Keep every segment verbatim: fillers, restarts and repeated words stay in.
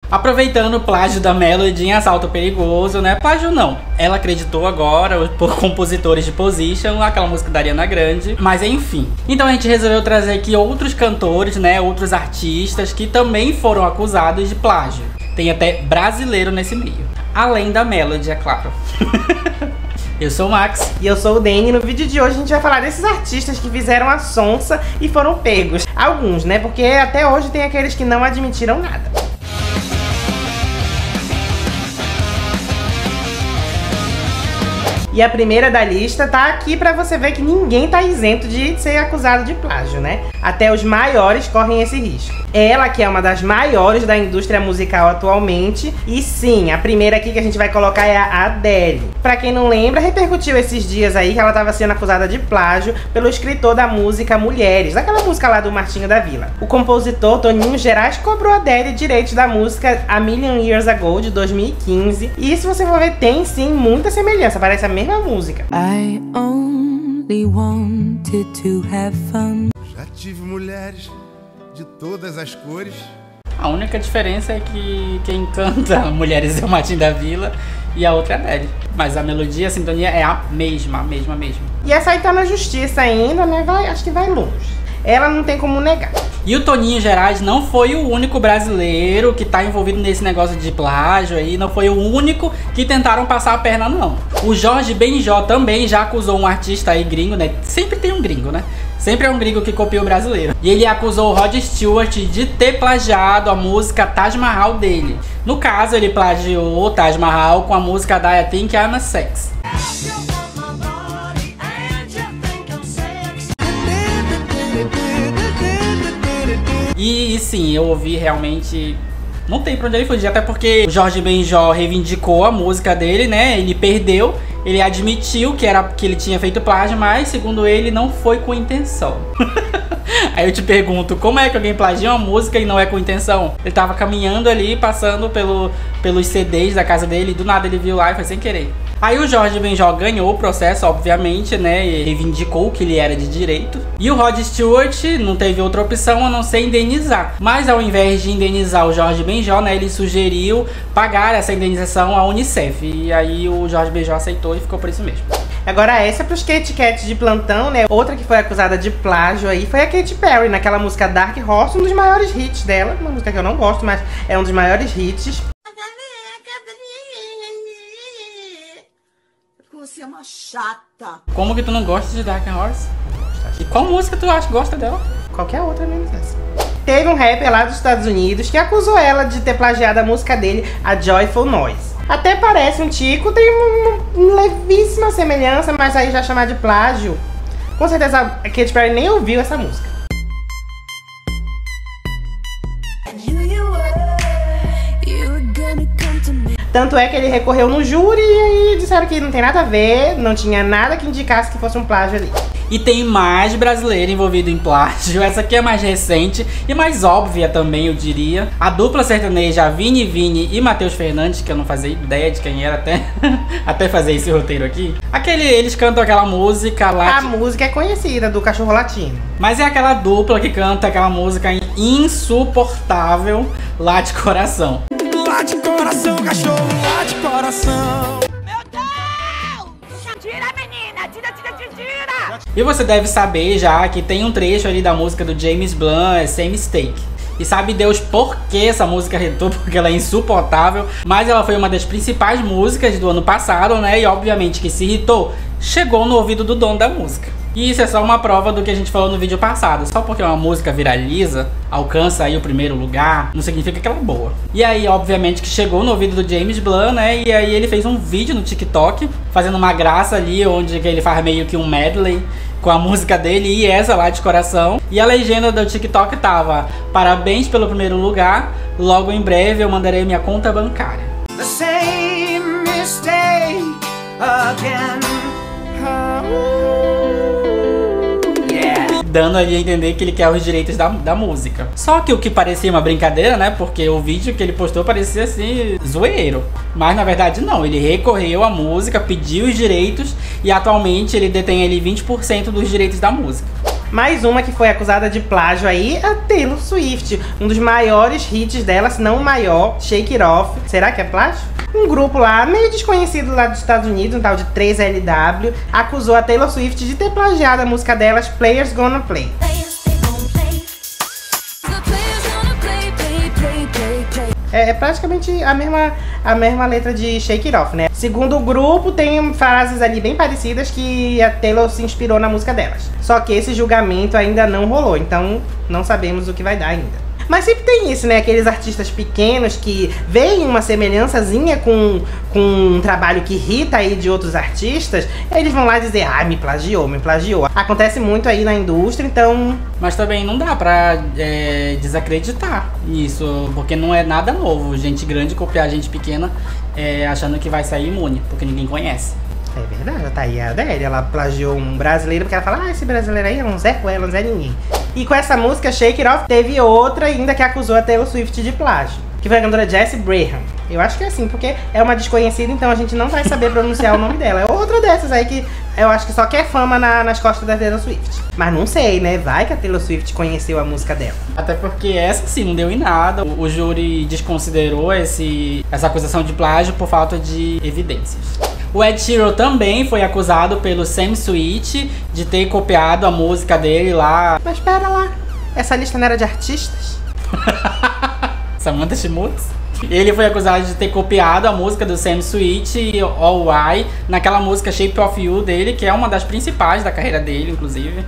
Aproveitando o plágio da Melody em Assalto Perigoso, né? Plágio não. Ela acreditou agora por compositores de Position, aquela música da Ariana Grande. Mas enfim. Então a gente resolveu trazer aqui outros cantores, né? Outros artistas que também foram acusados de plágio. Tem até brasileiro nesse meio. Além da Melody, é claro. Eu sou o Max. E eu sou o Dani. No vídeo de hoje a gente vai falar desses artistas que fizeram a sonsa e foram pegos. Alguns, né? Porque até hoje tem aqueles que não admitiram nada. E a primeira da lista tá aqui pra você ver que ninguém tá isento de ser acusado de plágio, né? Até os maiores correm esse risco. Ela que é uma das maiores da indústria musical atualmente. E sim, a primeira aqui que a gente vai colocar é a Adele. Pra quem não lembra, repercutiu esses dias aí que ela tava sendo acusada de plágio pelo escritor da música Mulheres, daquela música lá do Martinho da Vila. O compositor Toninho Gerais cobrou a Adele direitos da música A Million Years Ago, de dois mil e quinze. E se você for ver, tem sim muita semelhança, parece a mesma música. I only wanted to have fun. Já tive mulheres de todas as cores. A única diferença é que quem canta Mulheres é o Martinho da Vila e a outra é a Adele. Mas a melodia, a sintonia é a mesma, a mesma, a mesma. E essa aí tá na justiça ainda, né? Vai, acho que vai longe. Ela não tem como negar. E o Toninho Gerais não foi o único brasileiro que tá envolvido nesse negócio de plágio aí, não foi o único que tentaram passar a perna, não. O Jorge Benjó também já acusou um artista aí gringo, né? Sempre tem um gringo, né? Sempre é um gringo que copia o brasileiro. E ele acusou o Rod Stewart de ter plagiado a música Taj Mahal dele. No caso, ele plagiou Taj Mahal com a música da I Think I'm a Sex. E, e sim, eu ouvi realmente... Não tem pra onde ele fugir, até porque o Jorge Benjó reivindicou a música dele, né? Ele perdeu, ele admitiu que, era, que ele tinha feito plágio, mas segundo ele não foi com intenção. Aí eu te pergunto, como é que alguém plagia uma música e não é com intenção? Ele tava caminhando ali, passando pelo, pelos C Ds da casa dele, e do nada ele viu lá e foi sem querer. Aí o Jorge Benjó ganhou o processo, obviamente, né, e reivindicou que ele era de direito. E o Rod Stewart não teve outra opção a não ser indenizar. Mas ao invés de indenizar o Jorge Benjó, né, ele sugeriu pagar essa indenização à Unicef. E aí o Jorge Benjó aceitou e ficou por isso mesmo. Agora essa é pros Kit Kat de plantão, né? Outra que foi acusada de plágio aí foi a Katy Perry, naquela música Dark Horse, um dos maiores hits dela. Uma música que eu não gosto, mas é um dos maiores hits. Você é uma chata. Como que tu não gosta de Dark Horse? E qual música tu acha que gosta dela? Qualquer outra menos essa. Teve um rapper lá dos Estados Unidos que acusou ela de ter plagiado a música dele, a Joyful Noise. Até parece um tico, tem uma, uma levíssima semelhança, mas aí já chamar de plágio. Com certeza a Katy Perry nem ouviu essa música. Tanto é que ele recorreu no júri e disseram que não tem nada a ver, não tinha nada que indicasse que fosse um plágio ali. E tem mais brasileiro envolvido em plágio. Essa aqui é mais recente e mais óbvia também, eu diria. A dupla sertaneja Vini Vini e Matheus Fernandes, que eu não fazia ideia de quem era até, até fazer esse roteiro aqui. Aquele, eles cantam aquela música lá. A música é conhecida, do Cachorro Latino. Mas é aquela dupla que canta aquela música insuportável, Lá de Coração. Lá de coração, cachorro, lá de coração. Meu Deus! Tira, menina! Tira, tira, tira, tira! E você deve saber já que tem um trecho ali da música do James Blunt, é Same Mistake. E sabe Deus por que essa música irritou, porque ela é insuportável. Mas ela foi uma das principais músicas do ano passado, né? E obviamente que se irritou, chegou no ouvido do dono da música. E isso é só uma prova do que a gente falou no vídeo passado. Só porque uma música viraliza, alcança aí o primeiro lugar, não significa que ela é boa. E aí, obviamente, que chegou no ouvido do James Blunt, né? E aí ele fez um vídeo no TikTok, fazendo uma graça ali, onde ele faz meio que um medley com a música dele e essa, Lá de Coração. E a legenda do TikTok tava: parabéns pelo primeiro lugar, logo em breve eu mandarei minha conta bancária. The same mistake again. Dando ali a entender que ele quer os direitos da, da música. Só que o que parecia uma brincadeira, né? Porque o vídeo que ele postou parecia assim, zoeiro. Mas na verdade não, ele recorreu à música, pediu os direitos e atualmente ele detém ali vinte por cento dos direitos da música. Mais uma que foi acusada de plágio aí é a Taylor Swift. Um dos maiores hits dela, se não o maior, Shake It Off. Será que é plágio? Um grupo lá, meio desconhecido lá dos Estados Unidos, um tal de três L W, acusou a Taylor Swift de ter plagiado a música delas, Players Gonna Play. É, é praticamente a mesma, a mesma letra de Shake It Off, né? Segundo o grupo, tem frases ali bem parecidas que a Taylor se inspirou na música delas. Só que esse julgamento ainda não rolou, então não sabemos o que vai dar ainda. Mas sempre tem isso, né? Aqueles artistas pequenos que veem uma semelhançazinha com, com um trabalho que irrita aí de outros artistas, eles vão lá dizer, ah, me plagiou, me plagiou. Acontece muito aí na indústria, então... Mas também não dá pra é, desacreditar isso, porque não é nada novo. Gente grande copiar gente pequena é, achando que vai sair imune, porque ninguém conhece. É verdade, tá aí a Adele, ela plagiou um brasileiro porque ela fala, ah, esse brasileiro aí é um Zé Ruela, um Zé Ninguém. E com essa música, Shake It Off, teve outra ainda que acusou a Taylor Swift de plágio, que foi a cantora Jessie Braham. Eu acho que é assim, porque é uma desconhecida, então a gente não vai saber pronunciar o nome dela. É outra dessas aí que eu acho que só quer fama na, nas costas da Taylor Swift. Mas não sei, né? Vai que a Taylor Swift conheceu a música dela. Até porque essa sim não deu em nada. O, o júri desconsiderou esse, essa acusação de plágio por falta de evidências. O Ed Sheeran também foi acusado pelo Sam Smith de ter copiado a música dele lá. Mas pera lá, essa lista não era de artistas? Samantha Schmutz. Ele foi acusado de ter copiado a música do Sam Smith, All Why, naquela música Shape of You dele, que é uma das principais da carreira dele, inclusive.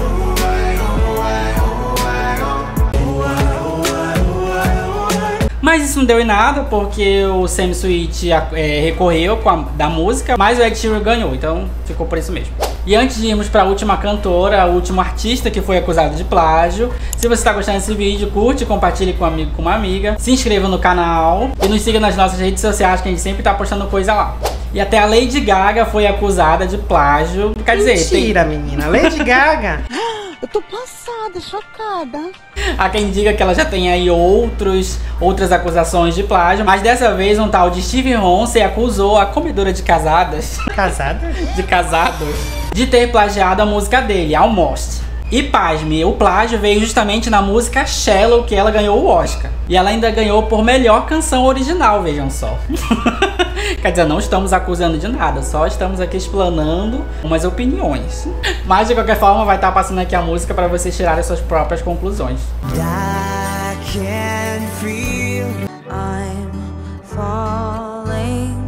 Mas isso não deu em nada, porque o Sam Smith é, recorreu com a, da música, mas o Ed Sheeran ganhou, então ficou por isso mesmo. E antes de irmos para a última cantora, o último artista que foi acusado de plágio, se você está gostando desse vídeo, curte, compartilhe com um amigo, com uma amiga, se inscreva no canal e nos siga nas nossas redes sociais, que a gente sempre está postando coisa lá. E até a Lady Gaga foi acusada de plágio. Quer dizer, mentira, tem... menina, Lady Gaga... Eu tô passada, chocada. Há quem diga que ela já tem aí outros, outras acusações de plágio, mas dessa vez um tal de Stevie Ronce acusou a comedora de casadas. Casada? De casados. De ter plagiado a música dele, Almost. E pasme, o plágio veio justamente na música Shallow, que ela ganhou o Oscar. E ela ainda ganhou por melhor canção original, vejam só. Quer dizer, não estamos acusando de nada, só estamos aqui explanando umas opiniões. Mas de qualquer forma vai estar passando aqui a música para vocês tirarem suas próprias conclusões. I can feel I'm falling.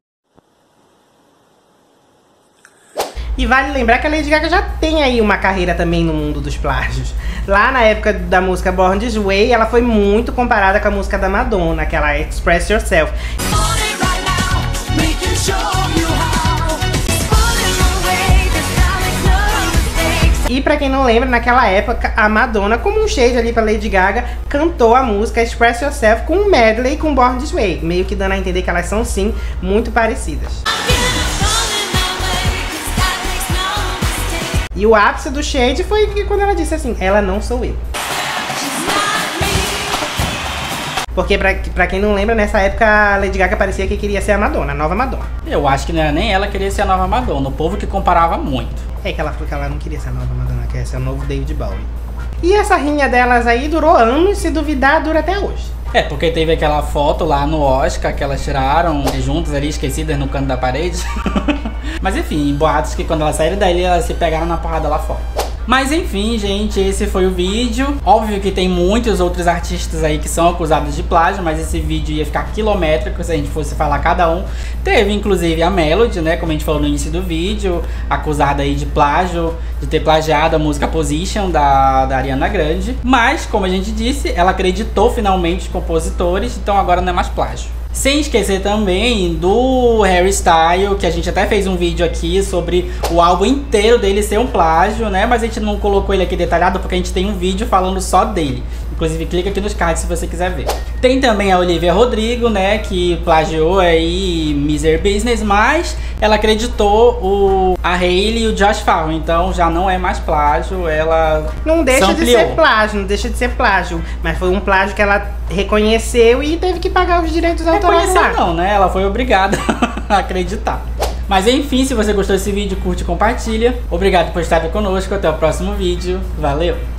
E vale lembrar que a Lady Gaga já tem aí uma carreira também no mundo dos plágios. Lá na época da música Born This Way, ela foi muito comparada com a música da Madonna, aquela Express Yourself. E pra quem não lembra, naquela época, a Madonna, como um shade ali pra Lady Gaga, cantou a música Express Yourself com um medley com Born This Way, meio que dando a entender que elas são sim muito parecidas. E o ápice do shade foi que quando ela disse assim, ela não sou eu. Porque pra, pra quem não lembra, nessa época a Lady Gaga parecia que queria ser a Madonna, a nova Madonna. Eu acho que não era nem ela que queria ser a nova Madonna, o povo que comparava muito. É que ela falou que ela não queria ser a nova Madonna, quer ser o novo David Bowie. E essa rinha delas aí durou anos, se duvidar, dura até hoje. É, porque teve aquela foto lá no Oscar que elas tiraram juntas ali, esquecidas no canto da parede. Mas enfim, boatos que quando elas saíram daí, elas se pegaram na porrada lá fora. Mas enfim, gente, esse foi o vídeo. Óbvio que tem muitos outros artistas aí que são acusados de plágio, mas esse vídeo ia ficar quilométrico se a gente fosse falar cada um. Teve inclusive a Melody, né, como a gente falou no início do vídeo, acusada aí de plágio, de ter plagiado a música Position da, da Ariana Grande. Mas, como a gente disse, ela acreditou finalmente os compositores, então agora não é mais plágio. Sem esquecer também do Harry Styles, que a gente até fez um vídeo aqui sobre o álbum inteiro dele ser um plágio, né? Mas a gente não colocou ele aqui detalhado porque a gente tem um vídeo falando só dele. Inclusive, clica aqui nos cards se você quiser ver. Tem também a Olivia Rodrigo, né? Que plagiou aí Misery Business, mas ela acreditou o, a Hailey e o Josh Farro. Então já não é mais plágio, ela Não deixa ampliou. de ser plágio, não deixa de ser plágio. Mas foi um plágio que ela reconheceu e teve que pagar os direitos autorais lá. Não, né? Ela foi obrigada a acreditar. Mas enfim, se você gostou desse vídeo, curte e compartilha. Obrigado por estar conosco, até o próximo vídeo. Valeu!